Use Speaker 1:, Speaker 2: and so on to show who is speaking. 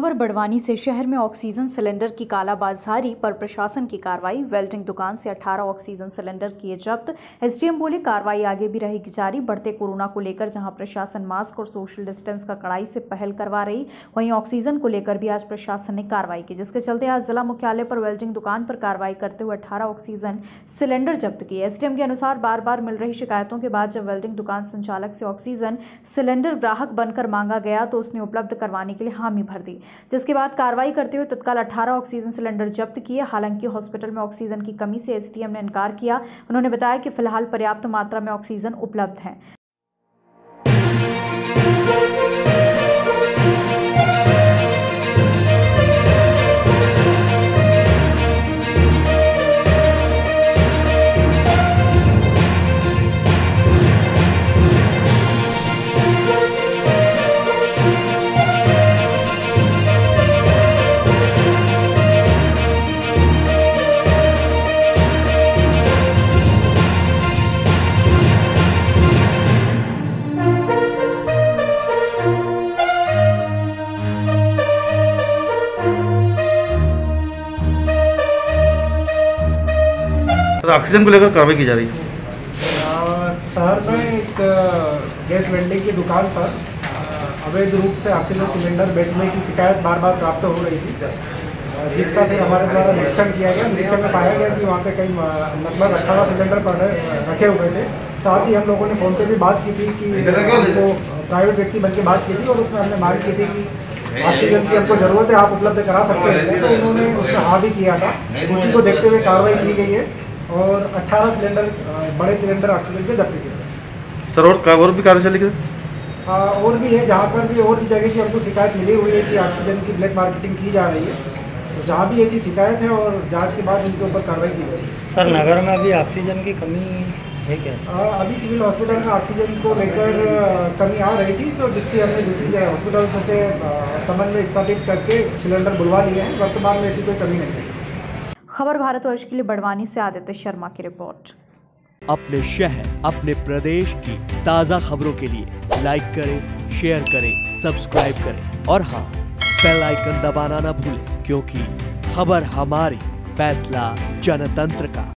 Speaker 1: खबर बड़वानी से। शहर में ऑक्सीजन सिलेंडर की कालाबाजारी पर प्रशासन की कार्रवाई। वेल्डिंग दुकान से 18 ऑक्सीजन सिलेंडर किए जब्त। एसडीएम बोले कार्रवाई आगे भी रहेगी जारी। बढ़ते कोरोना को लेकर जहां प्रशासन मास्क और सोशल डिस्टेंस का कड़ाई से पहल करवा रही, वहीं ऑक्सीजन को लेकर भी आज प्रशासन ने कार्रवाई की, जिसके चलते आज जिला मुख्यालय पर वेल्डिंग दुकान पर कार्रवाई करते हुए 18 ऑक्सीजन सिलेंडर जब्त किए। एसडीएम के अनुसार बार बार मिल रही शिकायतों के बाद जब वेल्डिंग दुकान संचालक से ऑक्सीजन सिलेंडर ग्राहक बनकर मांगा गया तो उसने उपलब्ध करवाने के लिए हामी भर दी, जिसके बाद कार्रवाई करते हुए तत्काल 18 ऑक्सीजन सिलेंडर जब्त किए। हालांकि हॉस्पिटल में ऑक्सीजन की कमी से एसडीएम ने इनकार किया। उन्होंने बताया कि फिलहाल पर्याप्त मात्रा में ऑक्सीजन उपलब्ध है।
Speaker 2: सर, ऑक्सीजन को लेकर कार्रवाई की जा रही है।
Speaker 3: शहर में एक गैस वेल्डिंग की दुकान पर अवैध रूप से ऑक्सीजन सिलेंडर बेचने की शिकायत बार बार प्राप्त हो रही थी, जिसका फिर हमारे द्वारा निरीक्षण किया गया। निरीक्षण में पाया गया कि वहाँ पे कई लगभग 18 सिलेंडर रखे हुए थे। साथ ही हम लोगों ने फ़ोन पे भी बात की थी कि हमको प्राइवेट व्यक्ति बन के बात की थी और उसमें हमने मांग की थी कि ऑक्सीजन की हमको ज़रूरत है, आप उपलब्ध करा सकते हैं। तो उन्होंने उसमें हाँ भी किया था। उसी को देखते हुए कार्रवाई की गई है और 18 सिलेंडर बड़े सिलेंडर ऑक्सीजन के जब्त किए।
Speaker 2: सर, और भी कार्य चलेगी?
Speaker 3: और भी है, जहाँ पर भी और भी जगह की हमको शिकायत मिली हुई है कि ऑक्सीजन की ब्लैक मार्केटिंग की जा रही है। तो जहाँ भी ऐसी शिकायत है और जांच के बाद उनके ऊपर कार्रवाई की जाएगी।
Speaker 4: सर, नगर में अभी ऑक्सीजन की कमी है क्या?
Speaker 3: अभी सिविल हॉस्पिटल में ऑक्सीजन को लेकर कमी आ रही थी, तो जिसकी हमने दूसरी हॉस्पिटल से समन्वय स्थापित करके सिलेंडर बुलवा लिए हैं। वर्तमान में ऐसी कोई कमी नहीं है।
Speaker 1: खबर भारतवर्ष के लिए बड़वानी से आदित्य शर्मा की रिपोर्ट।
Speaker 5: अपने शहर, अपने प्रदेश की ताज़ा खबरों के लिए लाइक करें, शेयर करें, सब्सक्राइब करें और हाँ, बेल आइकन दबाना ना भूलें, क्योंकि खबर हमारी, फैसला जनतंत्र का।